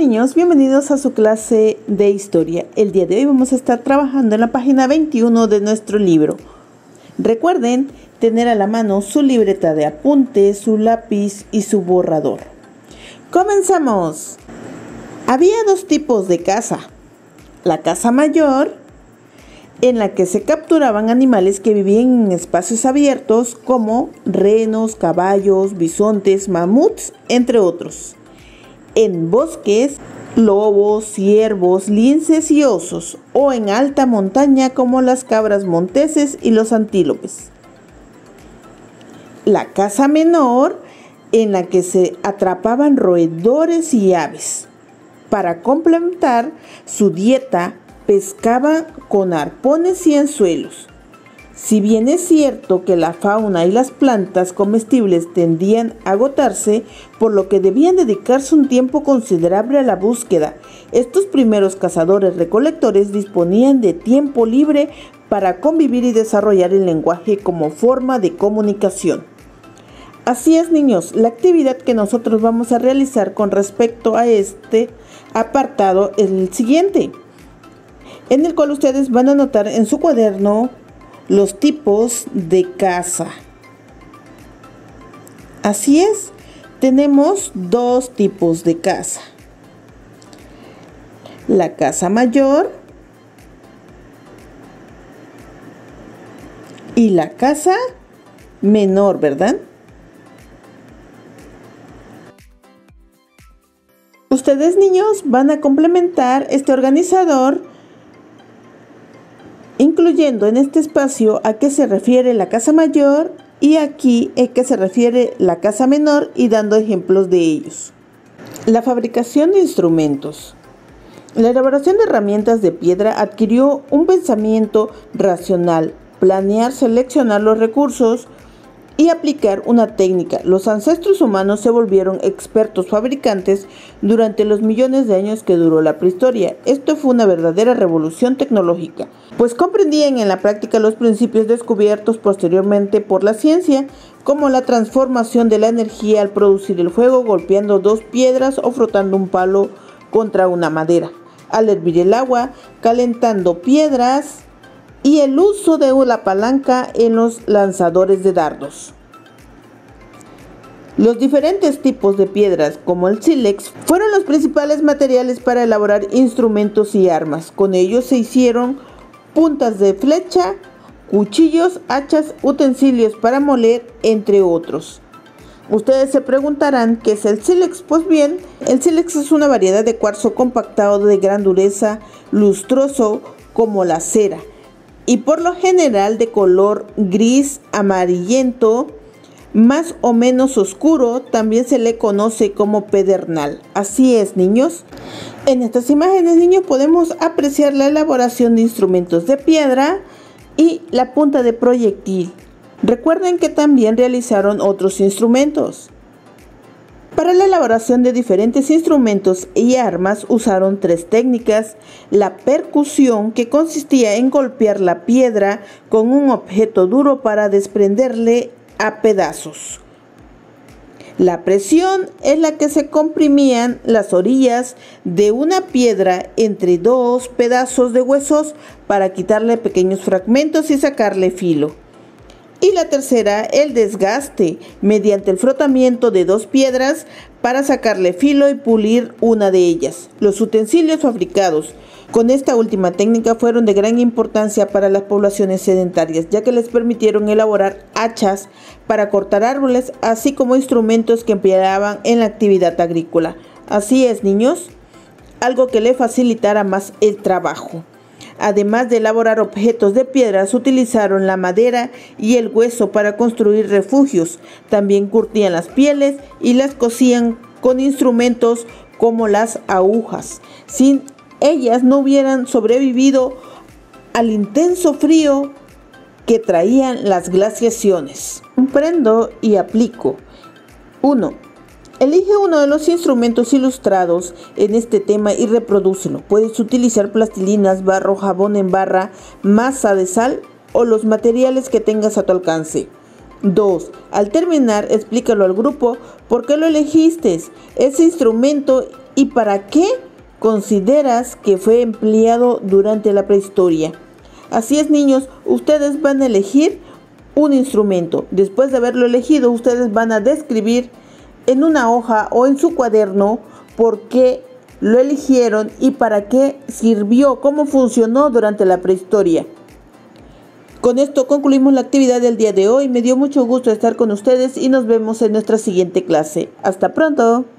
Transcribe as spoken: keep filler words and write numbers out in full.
niños, bienvenidos a su clase de historia. El día de hoy vamos a estar trabajando en la página veintiuno de nuestro libro. Recuerden tener a la mano su libreta de apuntes, su lápiz y su borrador. ¡Comenzamos! Había dos tipos de caza. La caza mayor, en la que se capturaban animales que vivían en espacios abiertos como renos, caballos, bisontes, mamuts, entre otros. En bosques, lobos, ciervos, linces y osos, o en alta montaña como las cabras monteses y los antílopes. La caza menor, en la que se atrapaban roedores y aves. Para complementar su dieta, pescaban con arpones y anzuelos. Si bien es cierto que la fauna y las plantas comestibles tendían a agotarse, por lo que debían dedicarse un tiempo considerable a la búsqueda, estos primeros cazadores-recolectores disponían de tiempo libre para convivir y desarrollar el lenguaje como forma de comunicación. Así es, niños, la actividad que nosotros vamos a realizar con respecto a este apartado es el siguiente, en el cual ustedes van a anotar en su cuaderno los tipos de caza. Así es, tenemos dos tipos de caza. La caza mayor y la caza menor, ¿verdad? Ustedes, niños, van a complementar este organizador incluyendo en este espacio a qué se refiere la caza mayor y aquí a qué se refiere la caza menor y dando ejemplos de ellos. La fabricación de instrumentos. La elaboración de herramientas de piedra adquirió un pensamiento racional, planear, seleccionar los recursos y aplicar una técnica. Los ancestros humanos se volvieron expertos fabricantes durante los millones de años que duró la prehistoria. Esto fue una verdadera revolución tecnológica, pues comprendían en la práctica los principios descubiertos posteriormente por la ciencia, como la transformación de la energía al producir el fuego golpeando dos piedras o frotando un palo contra una madera, al hervir el agua, calentando piedras, y el uso de la palanca en los lanzadores de dardos. Los diferentes tipos de piedras, como el sílex, fueron los principales materiales para elaborar instrumentos y armas. Con ellos se hicieron puntas de flecha, cuchillos, hachas, utensilios para moler, entre otros. Ustedes se preguntarán ¿qué es el sílex? Pues bien, el sílex es una variedad de cuarzo compactado de gran dureza, lustroso como la cera, y por lo general de color gris amarillento, más o menos oscuro. También se le conoce como pedernal. Así es, niños. En estas imágenes, niños, podemos apreciar la elaboración de instrumentos de piedra y la punta de proyectil. Recuerden que también realizaron otros instrumentos. Para la elaboración de diferentes instrumentos y armas usaron tres técnicas: la percusión, que consistía en golpear la piedra con un objeto duro para desprenderle a pedazos; la presión, en la que se comprimían las orillas de una piedra entre dos pedazos de huesos para quitarle pequeños fragmentos y sacarle filo; y la tercera, el desgaste, mediante el frotamiento de dos piedras para sacarle filo y pulir una de ellas. Los utensilios fabricados con esta última técnica fueron de gran importancia para las poblaciones sedentarias, ya que les permitieron elaborar hachas para cortar árboles, así como instrumentos que empleaban en la actividad agrícola. Así es, niños, algo que le facilitara más el trabajo. Además de elaborar objetos de piedra, se utilizaron la madera y el hueso para construir refugios. También curtían las pieles y las cosían con instrumentos como las agujas. Sin ellas no hubieran sobrevivido al intenso frío que traían las glaciaciones. Comprendo y aplico. uno. Elige uno de los instrumentos ilustrados en este tema y reprodúcelo. Puedes utilizar plastilinas, barro, jabón en barra, masa de sal o los materiales que tengas a tu alcance. dos. Al terminar, explícalo al grupo por qué lo elegiste, ese instrumento y para qué consideras que fue empleado durante la prehistoria. Así es, niños, ustedes van a elegir un instrumento. Después de haberlo elegido, ustedes van a describir en una hoja o en su cuaderno por qué lo eligieron y para qué sirvió, cómo funcionó durante la prehistoria. Con esto concluimos la actividad del día de hoy. Me dio mucho gusto estar con ustedes y nos vemos en nuestra siguiente clase. Hasta pronto.